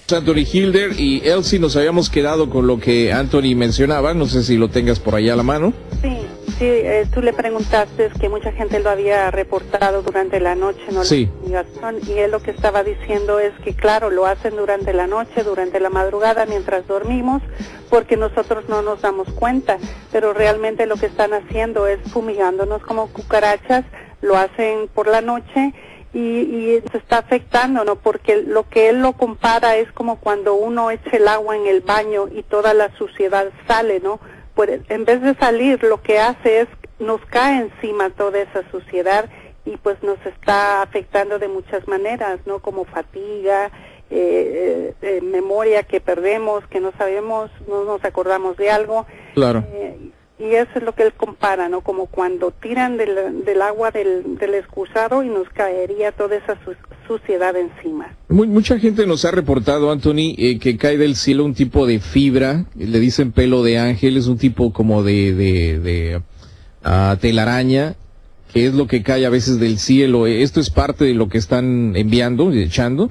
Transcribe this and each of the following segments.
Anthony Hilder y Elsie, nos habíamos quedado con lo que Anthony mencionaba, no sé si lo tengas por allá a la mano. Sí, tú le preguntaste que mucha gente lo había reportado durante la noche, ¿no? Sí. Y él lo que estaba diciendo es que, claro, lo hacen durante la noche, durante la madrugada, mientras dormimos, porque nosotros no nos damos cuenta, pero realmente lo que están haciendo es fumigándonos como cucarachas, lo hacen por la noche. Y se está afectando, ¿no? Porque lo que él lo compara es como cuando uno echa el agua en el baño y toda la suciedad sale, ¿no? Pues en vez de salir, lo que hace es nos cae encima toda esa suciedad y pues nos está afectando de muchas maneras, ¿no? Como fatiga, memoria que perdemos, que no sabemos, no nos acordamos de algo. Claro. Y eso es lo que él compara, ¿no? Como cuando tiran del agua del excusado y nos caería toda esa suciedad encima. Mucha gente nos ha reportado, Anthony, que cae del cielo un tipo de fibra, le dicen pelo de ángel, es un tipo como de telaraña, que es lo que cae a veces del cielo. ¿Esto es parte de lo que están enviando y echando?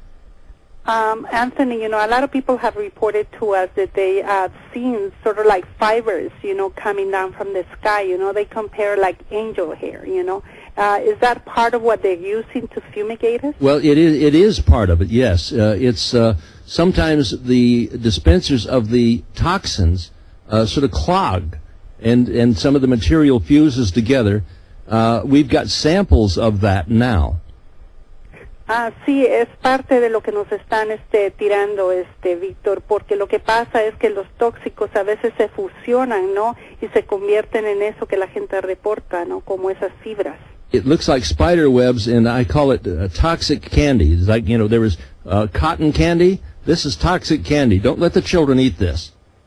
Anthony, a lot of people have reported to us that they have seen sort of like fibers, coming down from the sky, they compare like angel hair, is that part of what they're using to fumigate us? Well, it is part of it, yes. It's sometimes the dispensers of the toxins sort of clog, and some of the material fuses together. We've got samples of that now. Sí, es parte de lo que nos están tirando, Víctor, porque lo que pasa es que los tóxicos a veces se fusionan, ¿no? Y se convierten en eso que la gente reporta, ¿no? Como esas fibras. It looks like spider webs, and I call it toxic candy. It's like, there was cotton candy. This is toxic candy. Don't let the children eat this.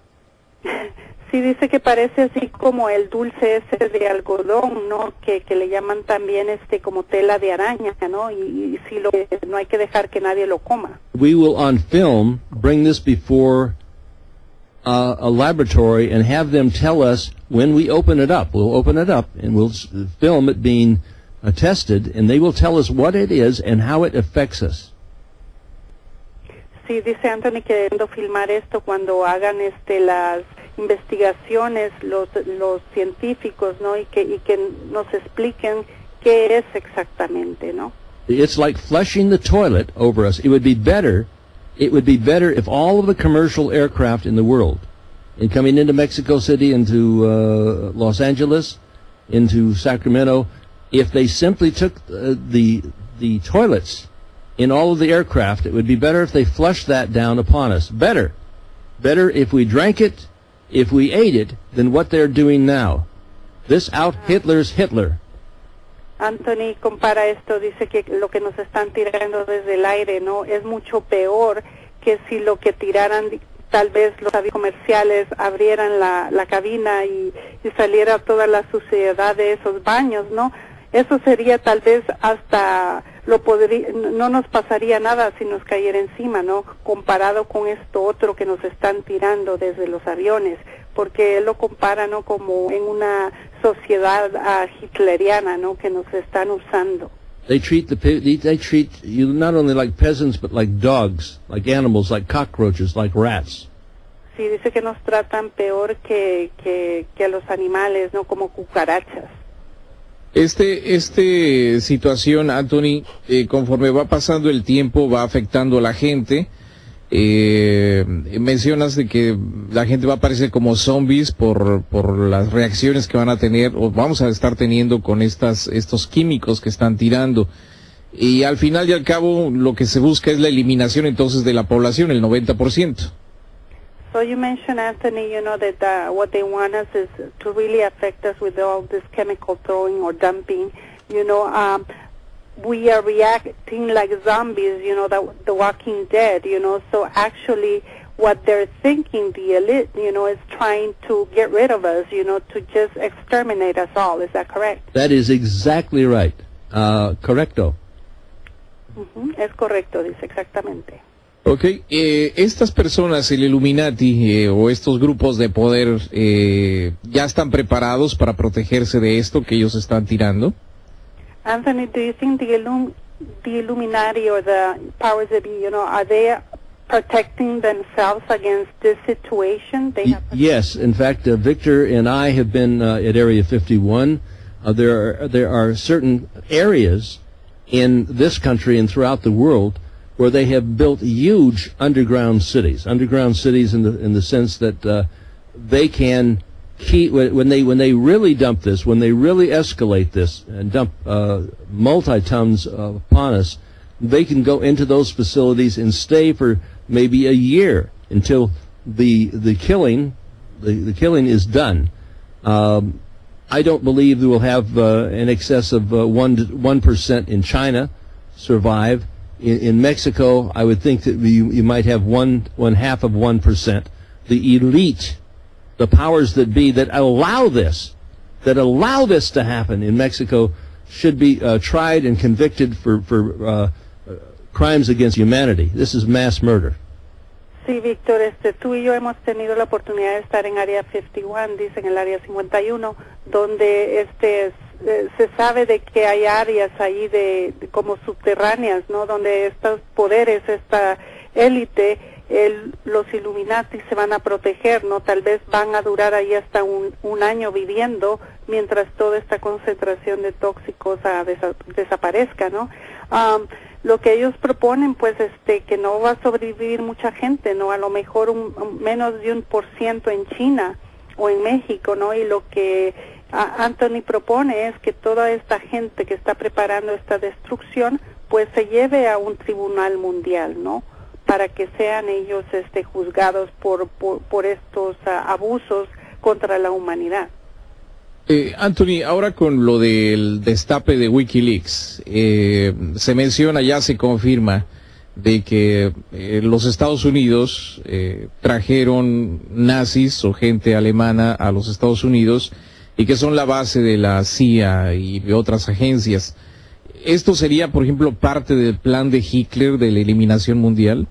Sí, dice que parece así como el dulce ese de algodón, ¿no? Que le llaman también como tela de araña, ¿no? Y sí, no hay que dejar que nadie lo coma. We will on film bring this before a laboratory and have them tell us when we open it up. We'll open it up and we'll film it being tested, and they will tell us what it is and how it affects us. Sí, dice Anthony que queriendo filmar esto cuando hagan las investigaciones los científicos, ¿no? Y que nos expliquen qué es exactamente, ¿no? It's like flushing the toilet over us. It would be better if all of the commercial aircraft in the world, in coming into Mexico City, into Los Angeles, into Sacramento, if they simply took the toilets in all of the aircraft, it would be better if they flushed that down upon us. Better if we drank it, if we ate it, than what they're doing now. This out Hitler's Hitler. Anthony compara esto, dice que lo que nos están tirando desde el aire, ¿no? Es mucho peor que si lo que tiraran, tal vez los aviones comerciales abrieran la cabina y saliera toda la suciedad de esos baños, ¿no? Eso sería tal vez hasta no nos pasaría nada si nos cayera encima, ¿no? Comparado con esto otro que nos están tirando desde los aviones, porque él lo compara, ¿no? Como en una sociedad hitleriana, ¿no? Que nos están usando. They treat you not only like peasants, but like dogs, like animals, like cockroaches, like rats. Sí, dice que nos tratan peor que a los animales, ¿no? Como cucarachas. Situación, Anthony, conforme va pasando el tiempo, va afectando a la gente. Mencionas de que la gente va a aparecer como zombies por las reacciones que van a tener o vamos a estar teniendo con estos químicos que están tirando. Y al final y al cabo, lo que se busca es la eliminación entonces de la población, el 90%. So you mentioned, Anthony, that what they want us is to really affect us with all this chemical throwing or dumping. We are reacting like zombies, the Walking Dead, So actually what they're thinking, the elite, is trying to get rid of us, to just exterminate us all. Is that correct? That is exactly right. Correcto. Es correcto, dice exactamente. Okay, estas personas, el Illuminati o estos grupos de poder, ¿ya están preparados para protegerse de esto que ellos están tirando? Anthony, do you think the Illuminati or the powers that be, are they protecting themselves against this situation? Yes, in fact, Victor and I have been at Area 51. There are certain areas in this country and throughout the world where they have built huge underground cities in the sense that they can keep, when they really dump this, when they really escalate this and dump multi-tons upon us, they can go into those facilities and stay for maybe a year until the killing is done. I don't believe we will have in excess of 1% in China survive. In Mexico, I would think that you might have one half of 1%. The elite, the powers that be that allow this to happen in Mexico should be tried and convicted for crimes against humanity. This is mass murder. Sí, Víctor, tú y yo hemos tenido la oportunidad de estar en Área 51, dice en el Área 51, donde se sabe de que hay áreas ahí de como subterráneas, ¿no? Donde estos poderes, esta élite, los Illuminati se van a proteger, ¿no? Tal vez van a durar ahí hasta un año viviendo mientras toda esta concentración de tóxicos desaparezca, ¿no? Lo que ellos proponen, pues, que no va a sobrevivir mucha gente, ¿no? A lo mejor menos de 1% en China o en México, ¿no? Y lo que Anthony propone es que toda esta gente que está preparando esta destrucción, pues, se lleve a un tribunal mundial, ¿no? Para que sean ellos juzgados por estos abusos contra la humanidad. Anthony, ahora con lo del destape de WikiLeaks, se menciona, ya se confirma, de que los Estados Unidos trajeron nazis o gente alemana a los Estados Unidos y que son la base de la CIA y de otras agencias. ¿Esto sería, por ejemplo, parte del plan de Hitler de la eliminación mundial?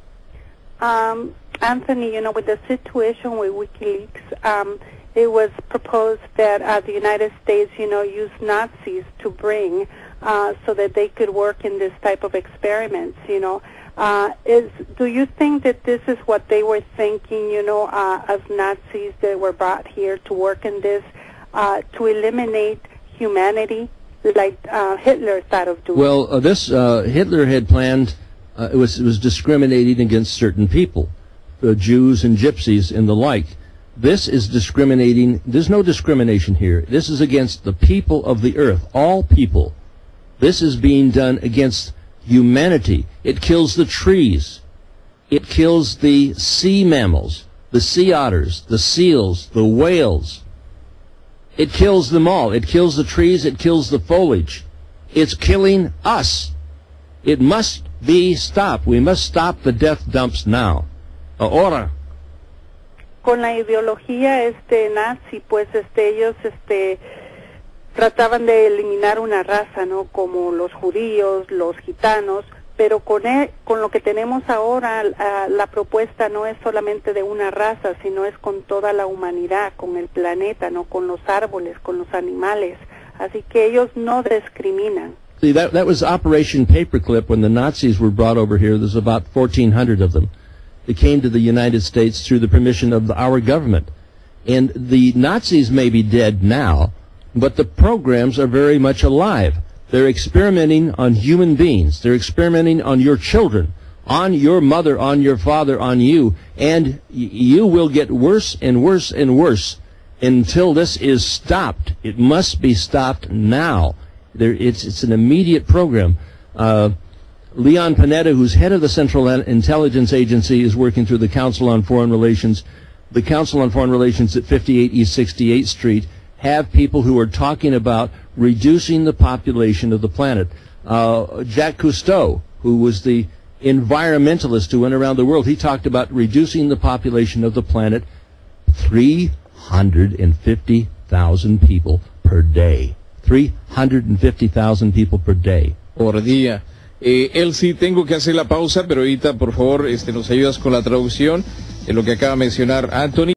Anthony, you know, with the situation with WikiLeaks, it was proposed that the United States, you know, use Nazis to bring so that they could work in this type of experiments, you know. Do you think that this is what they were thinking, you know, as Nazis that were brought here to work in this, to eliminate humanity, like Hitler thought of doing? Well, Hitler had planned, it was discriminating against certain people, Jews and gypsies and the like. This is discriminating. There's no discrimination here. This is against the people of the earth, all people. This is being done against humanity. It kills the trees. It kills the sea mammals, the sea otters, the seals, the whales. It kills them all. It kills the trees. It kills the foliage. It's killing us. It must be stopped. We must stop the death dumps now. Ahora. Con la ideología nazi, pues ellos trataban de eliminar una raza, ¿no? Como los judíos, los gitanos, pero con lo que tenemos ahora, la propuesta no es solamente de una raza, sino es con toda la humanidad, con el planeta, ¿no? Con los árboles, con los animales. Así que ellos no discriminan. See, that was Operation Paperclip when the Nazis were brought over here. There's about 1,400 of them. They came to the United States through the permission of our government. And the Nazis may be dead now, but the programs are very much alive. They're experimenting on human beings. They're experimenting on your children, on your mother, on your father, on you. And you will get worse and worse and worse until this is stopped. It must be stopped now. It's an immediate program. Leon Panetta, who's head of the Central Intelligence Agency, is working through the Council on Foreign Relations. The Council on Foreign Relations at 58 East 68th Street have people who are talking about reducing the population of the planet. Jacques Cousteau, who was the environmentalist who went around the world, he talked about reducing the population of the planet 350,000 people per day. 350,000 people per day. Por día. Elsie, tengo que hacer la pausa, pero ahorita, por favor, nos ayudas con la traducción de lo que acaba de mencionar Anthony.